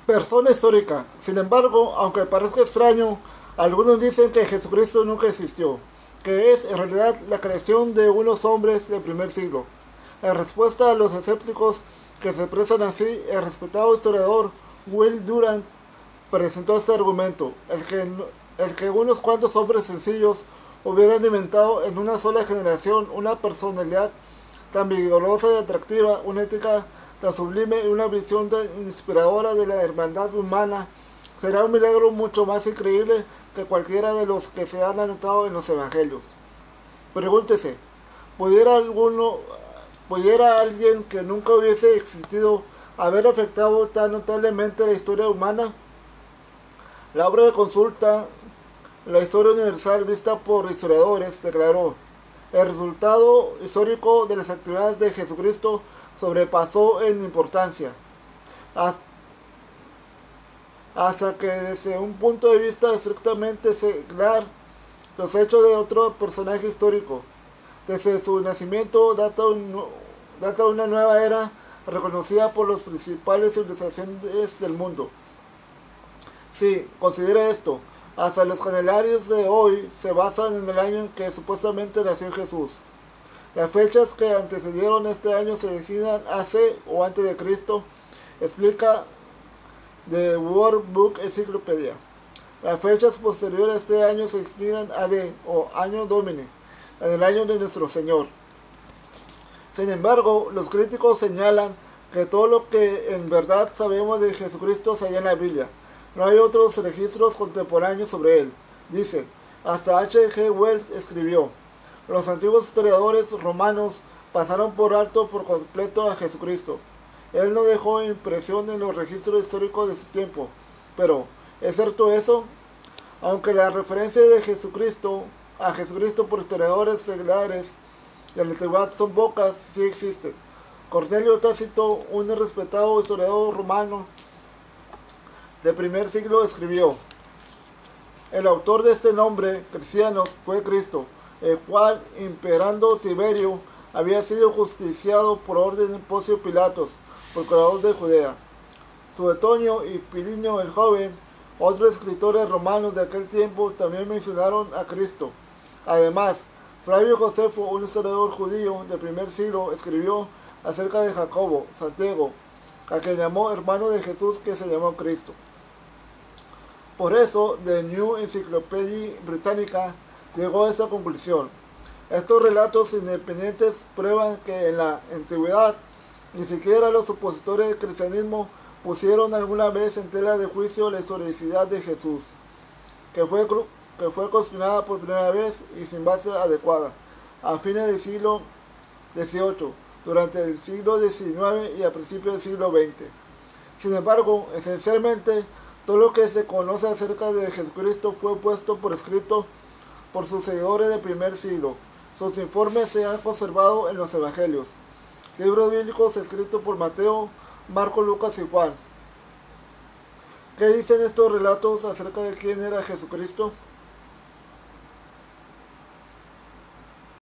Persona histórica. Sin embargo, aunque parezca extraño, algunos dicen que Jesucristo nunca existió, que es en realidad la creación de unos hombres del primer siglo. En respuesta a los escépticos que se expresan así, el respetado historiador Will Durant presentó este argumento, el que unos cuantos hombres sencillos hubieran inventado en una sola generación una personalidad tan vigorosa y atractiva, una ética tan sublime y una visión tan inspiradora de la hermandad humana, será un milagro mucho más increíble que cualquiera de los que se han anotado en los evangelios. Pregúntese, ¿pudiera alguien que nunca hubiese existido haber afectado tan notablemente la historia humana? La obra de consulta, la historia universal vista por historiadores, declaró: el resultado histórico de las actividades de Jesucristo sobrepasó en importancia, hasta que desde un punto de vista estrictamente secular, los hechos de otro personaje histórico. Desde su nacimiento data una nueva era reconocida por las principales civilizaciones del mundo. Sí, considere esto. Hasta los calenarios de hoy se basan en el año en que supuestamente nació Jesús. Las fechas que antecedieron este año se designan hace o antes de Cristo, explica The World Book Encyclopedia. Las fechas posteriores a este año se designan AD o Año Domini, en el año de nuestro Señor. Sin embargo, los críticos señalan que todo lo que en verdad sabemos de Jesucristo se halla en la Biblia. No hay otros registros contemporáneos sobre él. Dicen, hasta H.G. Wells escribió: los antiguos historiadores romanos pasaron por alto por completo a Jesucristo. Él no dejó impresión en los registros históricos de su tiempo. Pero, ¿es cierto eso? Aunque la referencia de Jesucristo a Jesucristo por historiadores seglares de la antigüedad son pocas, sí existen. Cornelio Tácito, un respetado historiador romano del primer siglo, escribió: el autor de este nombre, Cristianos, fue Cristo, el cual, imperando Tiberio, había sido justiciado por orden de Poncio Pilatos, procurador de Judea. Suetonio y Pilinio el joven, otros escritores romanos de aquel tiempo, también mencionaron a Cristo. Además, Flavio Josefo, un historiador judío del primer siglo, escribió acerca de Jacobo, Santiago, a quien llamó hermano de Jesús, que se llamó Cristo. Por eso, The New Encyclopedia Britannica llegó a esta conclusión. Estos relatos independientes prueban que en la antigüedad ni siquiera los opositores del cristianismo pusieron alguna vez en tela de juicio la historicidad de Jesús, que fue cuestionada por primera vez y sin base adecuada a fines del siglo XVIII, durante el siglo XIX y a principios del siglo XX. Sin embargo, esencialmente, todo lo que se conoce acerca de Jesucristo fue puesto por escrito por sus seguidores del primer siglo. Sus informes se han conservado en los Evangelios, libros bíblicos escritos por Mateo, Marcos, Lucas y Juan. ¿Qué dicen estos relatos acerca de quién era Jesucristo?